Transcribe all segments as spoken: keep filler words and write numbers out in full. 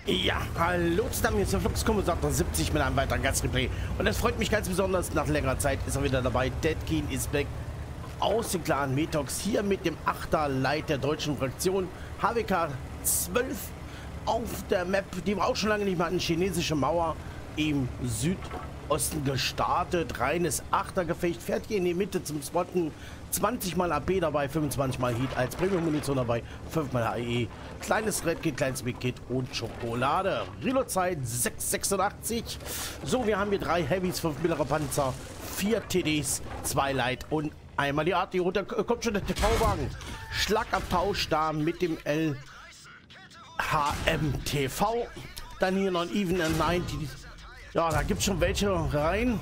Ja, hallo zusammen, hier ist der Fluxkompensator siebzig mit einem weiteren Gastreplay. Und es freut mich ganz besonders, nach längerer Zeit ist er wieder dabei. Deadkeen ist back aus dem Clan Metox, hier mit dem achter Leit der deutschen Fraktion H W K zwölf auf der Map, die wir auch schon lange nicht mehr hatten, chinesische Mauer im Südosten gestartet. Reines Achtergefecht, fährt hier in die Mitte zum Spotten. zwanzig mal A P dabei, fünfundzwanzig mal Heat als Premium-Munition dabei, fünf mal H E, kleines Red Kit, kleines Big Kit und Schokolade. Reload-Zeit sechs sechsundachtzig. So, wir haben hier drei Heavys, fünf mittlere Panzer, vier T Ds, zwei Light und einmal die Art. Hier runter kommt schon der T V-Wagen. Schlagabtausch da mit dem L H M T V. Dann hier noch ein Even and neunzig. Ja, da gibt es schon welche rein.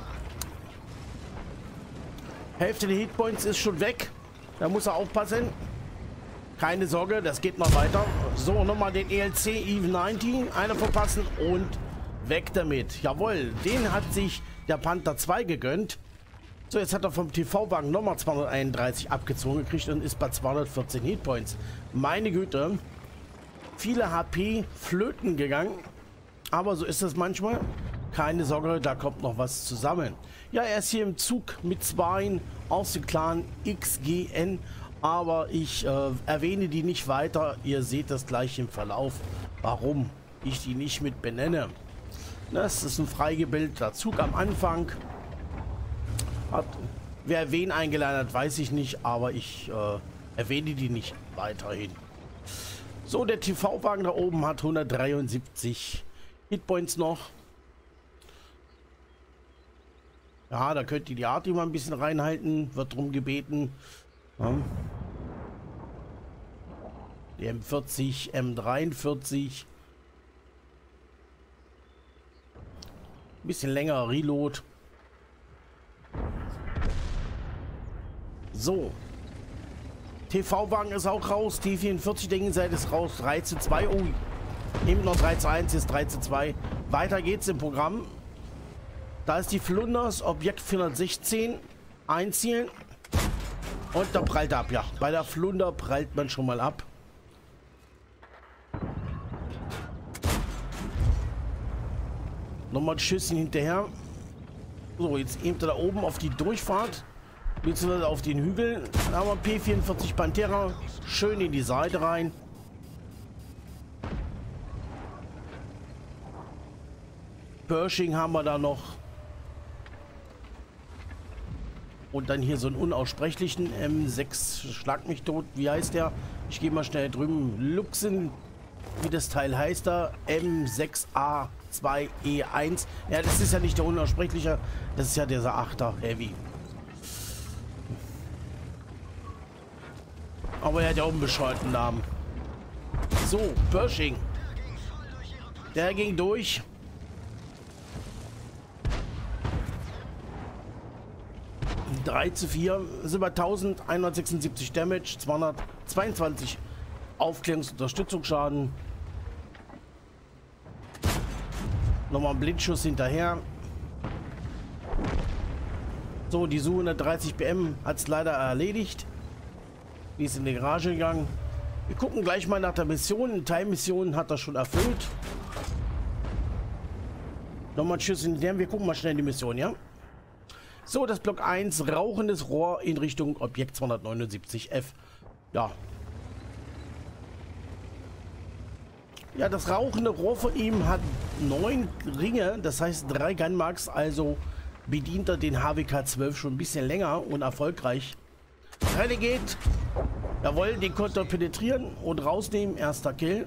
Hälfte der Hitpoints ist schon weg. Da muss er aufpassen. Keine Sorge, das geht noch weiter. So, nochmal den E L C Even neunzig. Einer verpassen und weg damit. Jawohl, den hat sich der Panther zwei gegönnt. So, jetzt hat er vom T V-Wagen nochmal zweihunderteinunddreißig abgezogen gekriegt und ist bei zweihundertvierzehn Hitpoints. Meine Güte. Viele H P flöten gegangen. Aber so ist es manchmal. Keine Sorge, da kommt noch was zusammen. Ja, er ist hier im Zug mit zwei aus dem Clan X G N. Aber ich äh, erwähne die nicht weiter. Ihr seht das gleich im Verlauf, warum ich die nicht mit benenne. Das ist ein freigebildeter Zug am Anfang. Hat, wer wen eingeladen hat, weiß ich nicht. Aber ich äh, erwähne die nicht weiterhin. So, der T V-Wagen da oben hat hundertdreiundsiebzig Hitpoints noch. Ja, da könnt ihr die Arti mal ein bisschen reinhalten. Wird drum gebeten. Ja. Die M vierzig, M dreiundvierzig. Ein bisschen länger Reload. So. T V-Wagen ist auch raus. T vierundvierzig, denken Sie, ist raus. drei zu zwei. Oh, eben noch drei zu eins, ist drei zu zwei. Weiter geht's im Programm. Da ist die Flunders, Objekt vierhundertsechzehn. Einzielen. Und da prallt er ab, ja. Bei der Flunder prallt man schon mal ab. Nochmal ein Schüsschen hinterher. So, jetzt eben da oben auf die Durchfahrt. Beziehungsweise auf den Hügel. Dann haben wir P vierundvierzig Pantera. Schön in die Seite rein. Pershing haben wir da noch. Und dann hier so einen unaussprechlichen M sechs, schlag mich tot, wie heißt der? Ich gehe mal schnell drüben. Luxen, wie das Teil heißt da, M sechs A zwei E eins. Ja, das ist ja nicht der unaussprechliche, das ist ja dieser achter Heavy. Aber er hat ja auch einen bescheuerten Namen. So, Pershing. Der ging durch. drei zu vier, sind bei eintausendeinhundertsechsundsiebzig Damage, zweihundertzweiundzwanzig Aufklärungs- und Unterstützungsschaden. Nochmal ein Blindschuss hinterher. So, die Su hundertdreißig B M hat es leider erledigt. Die ist in die Garage gegangen. Wir gucken gleich mal nach der Mission. Teilmission hat er schon erfüllt. Nochmal ein Schuss hinterher. Wir gucken mal schnell die Mission, ja? So, das Block eins, rauchendes Rohr in Richtung Objekt zweihundertneunundsiebzig F. Ja. Ja, das rauchende Rohr von ihm hat neun Ringe, das heißt drei Gunmarks, also bedient er den H W K zwölf schon ein bisschen länger und erfolgreich. Renegade. Jawohl, den konnte er penetrieren und rausnehmen. Erster Kill.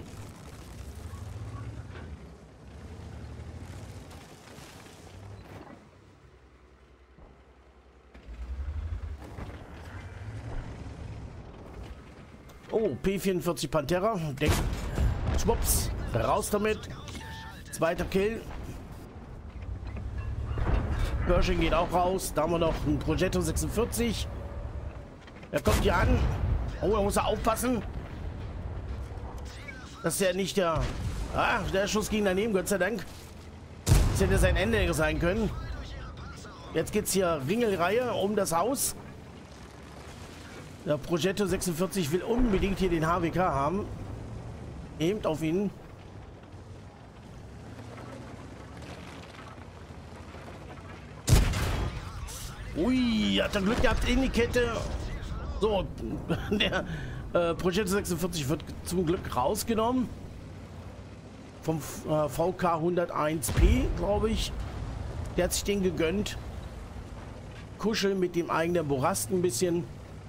Oh, P vierundvierzig Pantera. Deck. Schwupps. Raus damit. Zweiter Kill. Pershing geht auch raus. Da haben wir noch einen Progetto sechsundvierzig. Er kommt hier an. Oh, er muss aufpassen. Das ist ja nicht der... Ah, der Schuss ging daneben, Gott sei Dank. Das hätte sein Ende sein können. Jetzt geht es hier Ringelreihe um das Haus. Der Progetto sechsundvierzig will unbedingt hier den H W K haben. Eben auf ihn. Ui, hat er Glück gehabt in die Kette. So, der äh, Projekt sechsundvierzig wird zum Glück rausgenommen. Vom äh, V K hunderteins P, glaube ich. Der hat sich den gegönnt. Kuscheln mit dem eigenen Borast ein bisschen.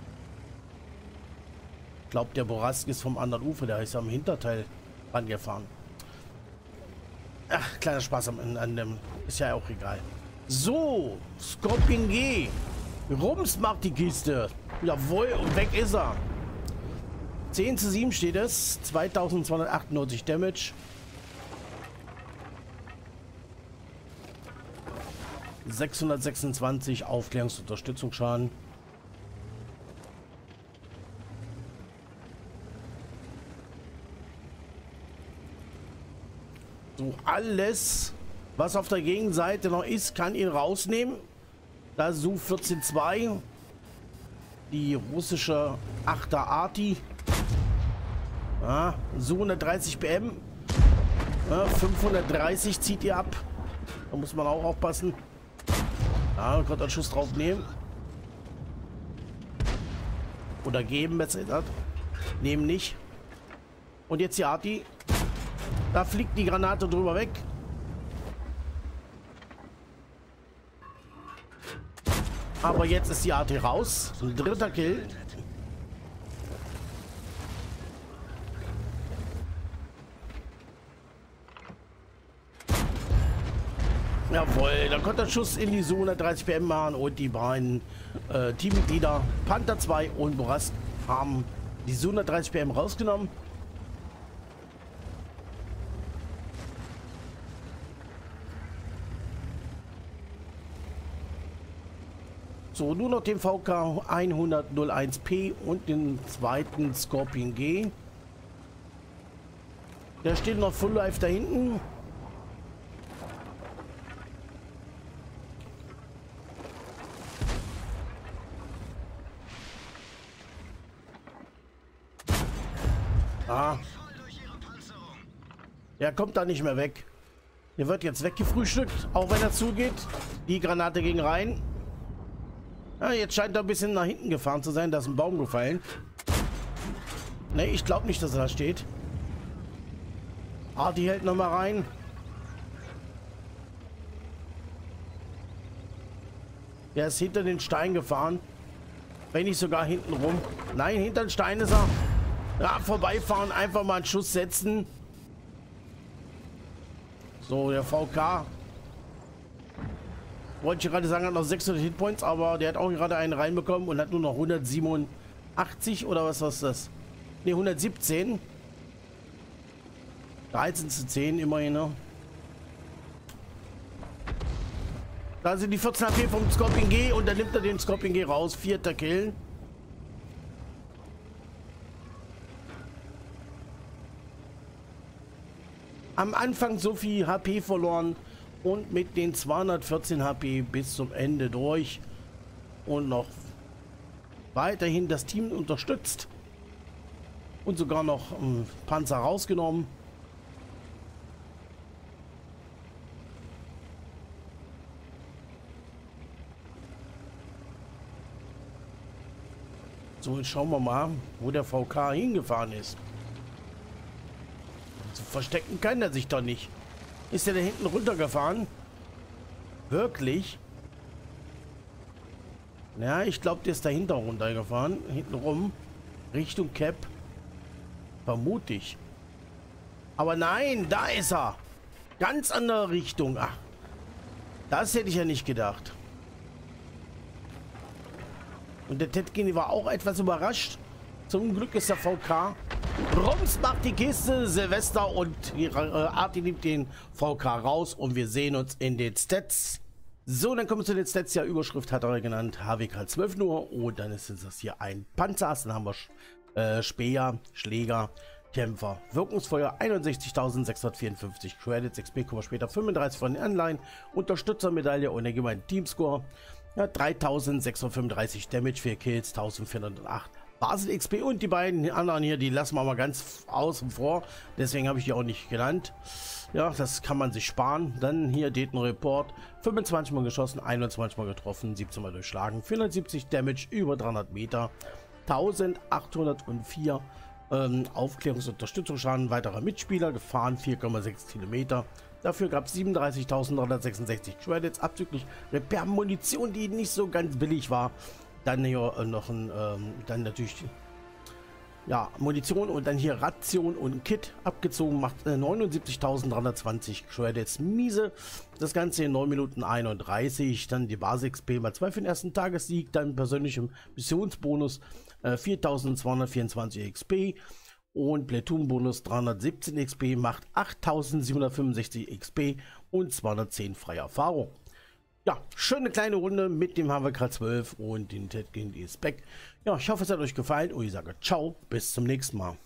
Ich glaube, der Borast ist vom anderen Ufer. Der ist am Hinterteil rangefahren. Ach, kleiner Spaß an, an dem. Ist ja auch egal. So, Scorpion G. Rums macht die Kiste. Jawohl, und weg ist er. zehn zu sieben steht es. zweitausendzweihundertachtundneunzig Damage. sechshundertsechsundzwanzig Aufklärungs- und Unterstützungsschaden. So, alles, was auf der Gegenseite noch ist, kann ihn rausnehmen. Da ist Su vierzehn zwei. Die russische achter Arti. Ja, Su hundertdreißig B M. Ja, fünfhundertdreißig zieht ihr ab. Da muss man auch aufpassen. Ja, man konnte einen Schuss drauf nehmen. Oder geben, besser gesagt. Nehmen nicht. Und jetzt die Arti. Da fliegt die Granate drüber weg. Aber jetzt ist die Arti raus. Ein dritter Kill. Jawohl, da konnte der Schuss in die Su hundertdreißig B M machen und die beiden äh, Teammitglieder Panther zwei und Borast haben die Su hundertdreißig B M rausgenommen. So, nur noch den V K hunderteins P und den zweiten Scorpion G. Der steht noch Full Life da hinten. Ah. Der kommt da nicht mehr weg. Der wird jetzt weggefrühstückt, auch wenn er zugeht. Die Granate ging rein. Ja, jetzt scheint er ein bisschen nach hinten gefahren zu sein. Da ist ein Baum gefallen. Ne, ich glaube nicht, dass er da steht. Ah, die hält noch mal rein. Der ist hinter den Stein gefahren. Wenn nicht sogar hinten rum. Nein, hinter den Stein ist er. Ja, vorbeifahren, einfach mal einen Schuss setzen. So, der V K. Wollte ich gerade sagen, hat noch sechshundert Hitpoints, aber der hat auch gerade einen reinbekommen und hat nur noch hundertsiebenundachtzig oder was ist das? Ne, hundertsiebzehn. dreizehn zu zehn immerhin, ne? Da sind die vierzehn H P vom Scorpion G und dann nimmt er den Scorpion G raus. Vierter Kill. Am Anfang so viel H P verloren und mit den zweihundertvierzehn H P bis zum Ende durch und noch weiterhin das Team unterstützt und sogar noch einen Panzer rausgenommen. So, jetzt schauen wir mal, wo der V K hingefahren ist. So verstecken kann er sich doch nicht. Ist er da hinten runtergefahren? Wirklich? Ja, ich glaube, der ist dahinter runtergefahren. Hinten rum. Richtung Cap. Vermute ich. Aber nein, da ist er. Ganz andere Richtung. Ach, das hätte ich ja nicht gedacht. Und der Tetkin war auch etwas überrascht. Zum Glück ist der V K. Rums macht die Kiste, Silvester und die äh, Arti nimmt den V K raus und wir sehen uns in den Stats. So, dann kommen wir zu den Stats. Ja, Überschrift hat er genannt, H W K zwölf nur und dann ist das hier ein Panzer. Dann haben wir äh, Speer, Schläger, Kämpfer, Wirkungsfeuer einundsechzigtausendsechshundertvierundfünfzig Credits, X P kommen wir später, fünfunddreißig von den Anleihen, Unterstützermedaille und allgemein Teamscore. Ja, dreitausendsechshundertfünfunddreißig Damage, vier Kills, eintausendvierhundertacht Basel X P und die beiden anderen hier, die lassen wir mal ganz außen vor. Deswegen habe ich die auch nicht genannt. Ja, das kann man sich sparen. Dann hier Dayton Report. fünfundzwanzig Mal geschossen, einundzwanzig Mal getroffen, siebzehn Mal durchschlagen. vierhundertsiebzig Damage, über dreihundert Meter. eintausendachthundertvier ähm, Aufklärungs- und Unterstützungsschaden. Weiterer Mitspieler, gefahren vier Komma sechs Kilometer. Dafür gab es siebenunddreißigtausenddreihundertsechsundsechzig Credits, abzüglich Repair-Munition, die nicht so ganz billig war. Dann hier äh, noch ein, ähm, dann natürlich, ja, Munition und dann hier Ration und Kit abgezogen, macht äh, neunundsiebzigtausenddreihundertzwanzig Credits, miese. Das Ganze in neun Minuten einunddreißig, dann die Basis X P mal zwei für den ersten Tagessieg, dann persönlichem Missionsbonus äh, viertausendzweihundertvierundzwanzig X P und Platoon-Bonus dreihundertsiebzehn X P, macht achttausendsiebenhundertfünfundsechzig X P und zweihundertzehn freie Erfahrung. Ja, schöne kleine Runde mit dem H W K zwölf und den Ted gegen die Spec. Ja, ich hoffe, es hat euch gefallen und ich sage ciao, bis zum nächsten Mal.